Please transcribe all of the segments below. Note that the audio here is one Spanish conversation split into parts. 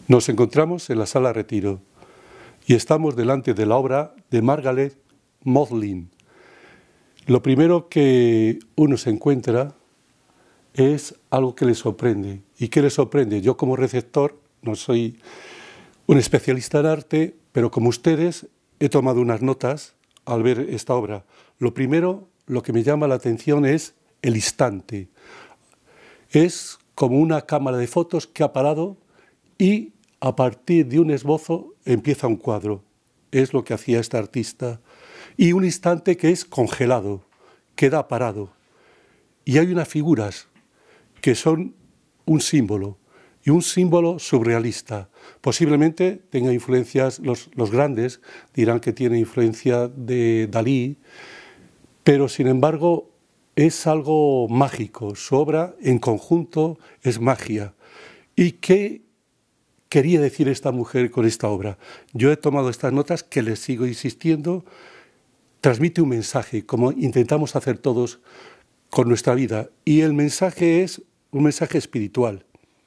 Nos encontramos en la Sala Retiro y estamos delante de la obra de Margaret Maudlin. Lo primero que uno se encuentra es algo que le sorprende. ¿Y qué le sorprende? Yo como receptor no soy un especialista en arte, pero como ustedes he tomado unas notas al ver esta obra. Lo primero, lo que me llama la atención es el instante. Es como una cámara de fotos que ha parado y a partir de un esbozo empieza un cuadro. Es lo que hacía esta artista. Y un instante que es congelado, queda parado. Y hay unas figuras que son un símbolo, y un símbolo surrealista. Posiblemente tenga influencias, los grandes dirán que tiene influencia de Dalí, pero sin embargo es algo mágico. Su obra en conjunto es magia. ¿Y qué quería decir esta mujer con esta obra? Yo he tomado estas notas que les sigo insistiendo. Transmite un mensaje, como intentamos hacer todos con nuestra vida. Y el mensaje es un mensaje espiritual.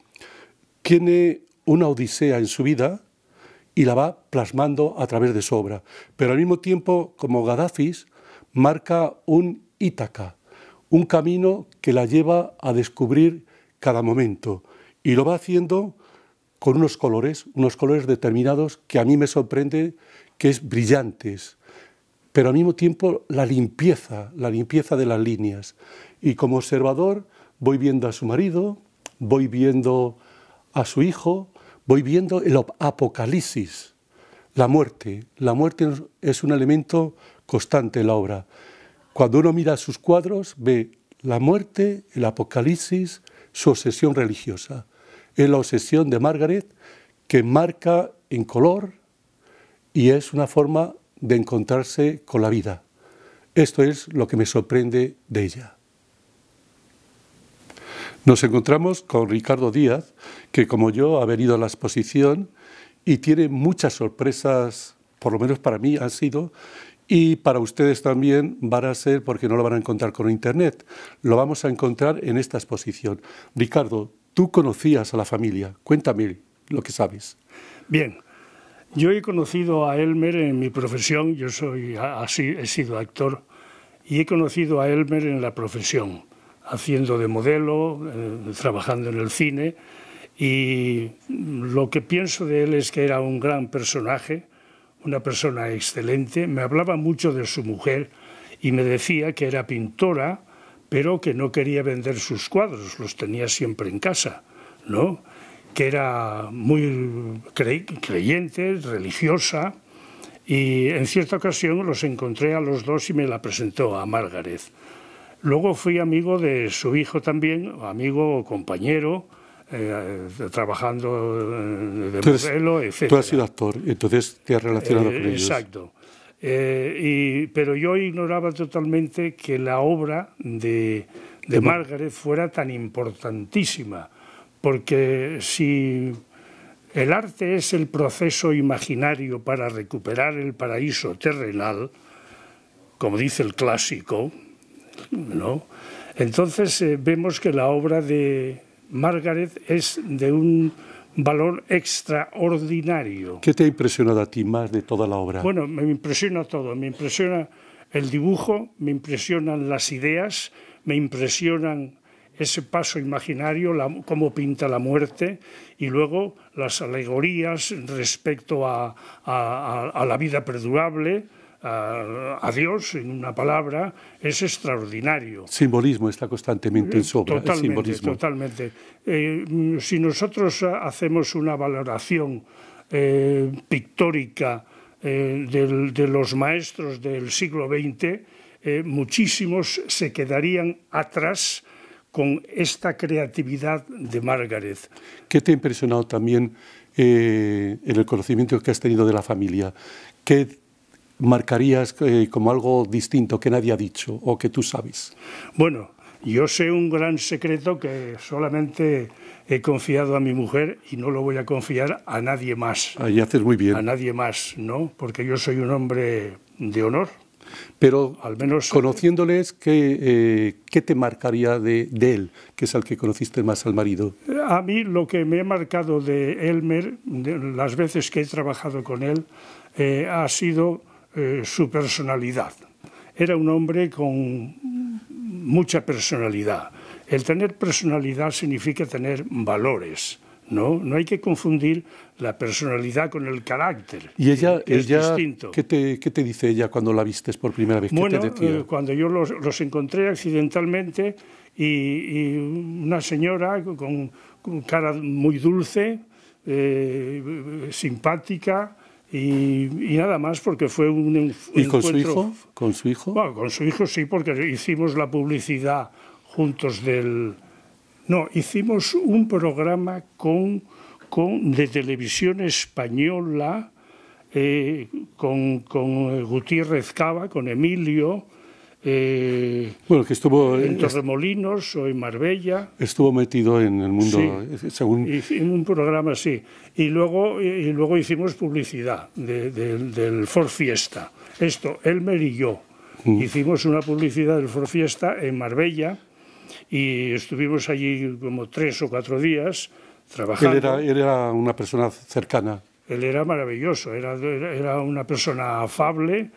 Tiene una odisea en su vida y la va plasmando a través de su obra. Pero al mismo tiempo, como Gaddafis, marca un Ítaca, un camino que la lleva a descubrir cada momento. Y lo va haciendo con unos colores determinados que a mí me sorprende, que es brillantes, pero al mismo tiempo la limpieza de las líneas. Y como observador voy viendo a su marido, voy viendo a su hijo, voy viendo el apocalipsis, la muerte. La muerte es un elemento constante en la obra. Cuando uno mira sus cuadros, ve la muerte, el apocalipsis, su obsesión religiosa. Es la obsesión de Margaret que marca en color y es una forma de encontrarse con la vida. Esto es lo que me sorprende de ella. Nos encontramos con Ricardo Díaz, que como yo ha venido a la exposición y tiene muchas sorpresas, por lo menos para mí han sido, y para ustedes también van a ser, porque no lo van a encontrar con internet, lo vamos a encontrar en esta exposición. Ricardo, tú conocías a la familia, cuéntame lo que sabes. Bien, yo he conocido a Elmer en mi profesión, he sido actor, y he conocido a Elmer en la profesión, haciendo de modelo, trabajando en el cine, y lo que pienso de él es que era un gran personaje, una persona excelente. Me hablaba mucho de su mujer y me decía que era pintora, pero que no quería vender sus cuadros, los tenía siempre en casa, ¿no? Que era muy creyente, religiosa, y en cierta ocasión los encontré a los dos y me la presentó a Margaret. Luego fui amigo de su hijo también, amigo o compañero, trabajando de modelo, etc. Tú has sido actor, entonces te has relacionado con ellos. Exacto. Pero yo ignoraba totalmente que la obra de Margaret fuera tan importantísima, porque si el arte es el proceso imaginario para recuperar el paraíso terrenal, como dice el clásico, ¿no? Entonces vemos que la obra de Margaret es de un valor extraordinario. ¿Qué te ha impresionado a ti más de toda la obra? Bueno, me impresiona todo, me impresiona el dibujo, me impresionan las ideas, me impresionan ese paso imaginario, cómo pinta la muerte, y luego las alegorías respecto a la vida perdurable, a Dios, en una palabra, es extraordinario. Simbolismo está constantemente en su obra. Totalmente. Si nosotros hacemos una valoración pictórica de los maestros del siglo XX, muchísimos se quedarían atrás con esta creatividad de Margaret. ¿Qué te ha impresionado también en el conocimiento que has tenido de la familia? ¿Qué marcarías como algo distinto que nadie ha dicho o que tú sabes? Bueno, yo sé un gran secreto que solamente he confiado a mi mujer y no lo voy a confiar a nadie más. Ahí haces muy bien. A nadie más, ¿no? Porque yo soy un hombre de honor Pero al menos conociéndoles, ¿qué te marcaría de él, que es al que conociste más al marido? A mí lo que me ha marcado de Elmer, de las veces que he trabajado con él, ha sido su personalidad. Era un hombre con mucha personalidad. El tener personalidad significa tener valores, ¿no? No hay que confundir la personalidad con el carácter. ¿Y ella es distinto. ¿qué te dice ella cuando la vistes por primera vez? Bueno, ¿Qué te decía? Cuando yo los encontré accidentalmente y una señora con cara muy dulce, simpática, y nada más, porque fue un encuentro. ¿Y con su hijo? ¿Con su hijo? Bueno, con su hijo sí, porque hicimos la publicidad juntos No, hicimos un programa de televisión española con Gutiérrez Cava, con Emilio, bueno, que estuvo en Torremolinos o en Marbella. Estuvo metido en el mundo, sí, según... en un programa, sí. Y luego hicimos publicidad del Ford Fiesta. Esto, Elmer y yo. Hicimos una publicidad del Ford Fiesta en Marbella y estuvimos allí como 3 o 4 días trabajando. Él era una persona cercana. Él era maravilloso, era una persona afable,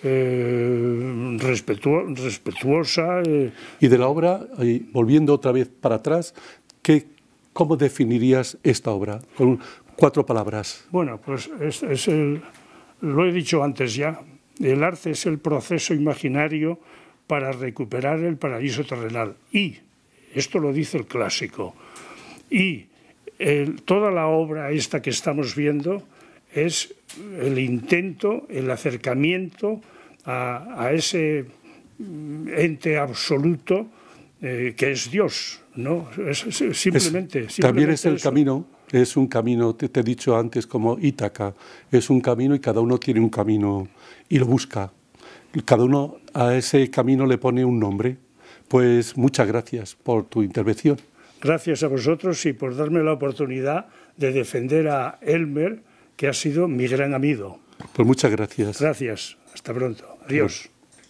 respetuosa. Y de la obra, volviendo otra vez para atrás, ¿cómo definirías esta obra? Con 4 palabras. Bueno, pues lo he dicho antes ya, el arte es el proceso imaginario para recuperar el paraíso terrenal. Y, esto lo dice el clásico, y toda la obra esta que estamos viendo es el intento, el acercamiento a ese ente absoluto que es Dios, ¿no? Simplemente también es el eso. camino, es un camino, te he dicho antes, como Ítaca, es un camino y cada uno tiene un camino y lo busca. Cada uno a ese camino le pone un nombre. Pues muchas gracias por tu intervención. Gracias a vosotros y por darme la oportunidad de defender a Elmer, que ha sido mi gran amigo. Pues muchas gracias. Gracias. Hasta pronto. Adiós.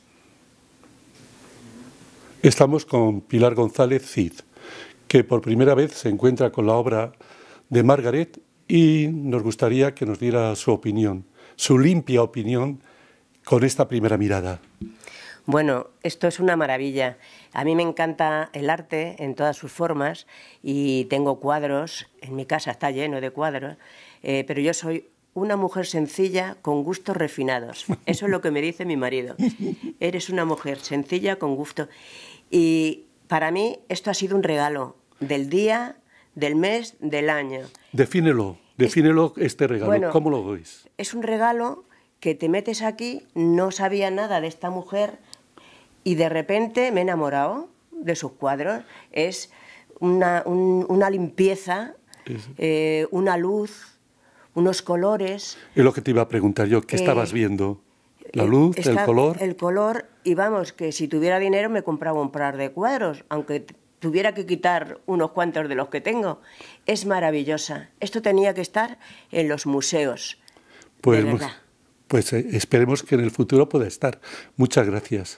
Estamos con Pilar González Cid, que por primera vez se encuentra con la obra de Margaret y nos gustaría que nos diera su opinión, su limpia opinión con esta primera mirada. Bueno, esto es una maravilla. A mí me encanta el arte en todas sus formas y tengo cuadros, en mi casa está lleno de cuadros, pero yo soy una mujer sencilla con gustos refinados. Eso es lo que me dice mi marido. Eres una mujer sencilla con gusto. Y para mí esto ha sido un regalo del día, del mes, del año. Defínelo este regalo. Bueno, ¿cómo lo veis? Es un regalo que te metes aquí, no sabía nada de esta mujer y de repente me he enamorado de sus cuadros. Es una limpieza, una luz, unos colores. Es lo que te iba a preguntar yo, ¿qué estabas viendo? ¿La luz, el color? El color, y vamos, que si tuviera dinero me compraba un par de cuadros, aunque tuviera que quitar unos cuantos de los que tengo. Es maravillosa. Esto tenía que estar en los museos, de verdad. Pues esperemos que en el futuro pueda estar. Muchas gracias.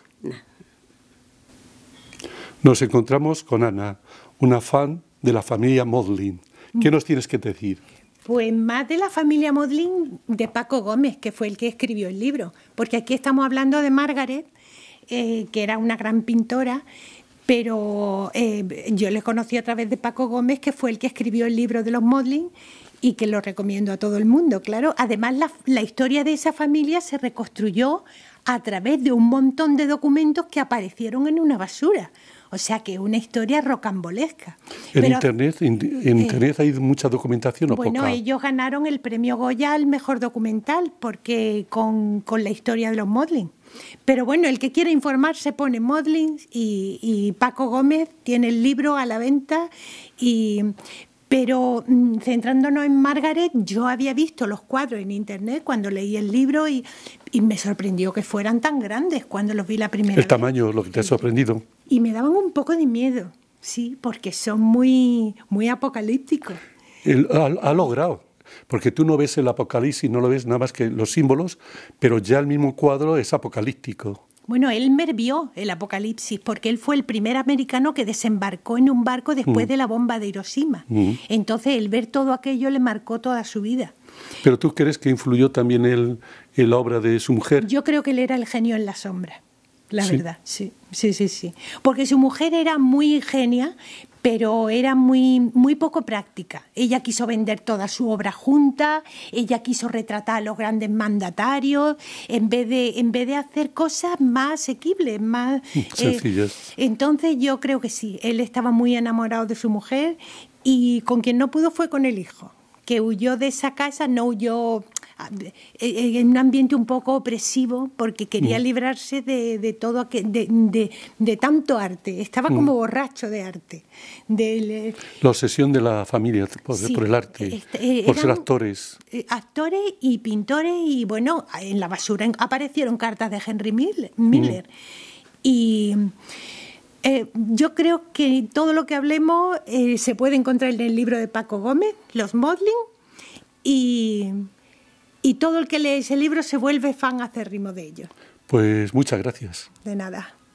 Nos encontramos con Ana, una fan de la familia Modlin. ¿Qué nos tienes que decir? Pues más de la familia Modlin, de Paco Gómez, que fue el que escribió el libro. Porque aquí estamos hablando de Margaret, que era una gran pintora, pero yo le conocí a través de Paco Gómez, que fue el que escribió el libro de los Modlin, y que lo recomiendo a todo el mundo, claro. Además, la historia de esa familia se reconstruyó a través de un montón de documentos que aparecieron en una basura. O sea, que es una historia rocambolesca. ¿En Internet hay mucha documentación o poca? Bueno, ellos ganaron el premio Goya al mejor documental porque con la historia de los Modlin. Pero bueno, el que quiera informarse pone Modlin y Paco Gómez tiene el libro a la venta. Pero centrándonos en Margaret, yo había visto los cuadros en Internet cuando leí el libro y me sorprendió que fueran tan grandes cuando los vi la primera vez. El tamaño, lo que te ha sorprendido. Y me daban un poco de miedo, sí, porque son muy, muy apocalípticos. Ha logrado. porque tú no ves el Apocalipsis, no lo ves nada más que los símbolos, pero ya el mismo cuadro es apocalíptico. Bueno, Elmer vio el Apocalipsis porque él fue el primer americano que desembarcó en un barco después de la bomba de Hiroshima. Entonces, el ver todo aquello le marcó toda su vida. ¿Pero tú crees que influyó también él en la obra de su mujer? Yo creo que él era el genio en la sombra, la verdad, sí. Porque su mujer era muy genia, pero era muy poco práctica. Ella quiso vender toda su obra junta, ella quiso retratar a los grandes mandatarios, en vez de hacer cosas más asequibles, más sencillas. Entonces yo creo que sí, él estaba muy enamorado de su mujer y con quien no pudo fue con el hijo, que huyó de esa casa, no huyó en un ambiente un poco opresivo porque quería librarse de todo de tanto arte. Estaba como borracho de arte. La obsesión de la familia por el arte, por ser actores. Actores y pintores, y bueno, en la basura aparecieron cartas de Henry Miller. Y yo creo que todo lo que hablemos se puede encontrar en el libro de Paco Gómez, Los Modlin, y todo el que lee ese libro se vuelve fan acérrimo de ellos. Pues muchas gracias. De nada.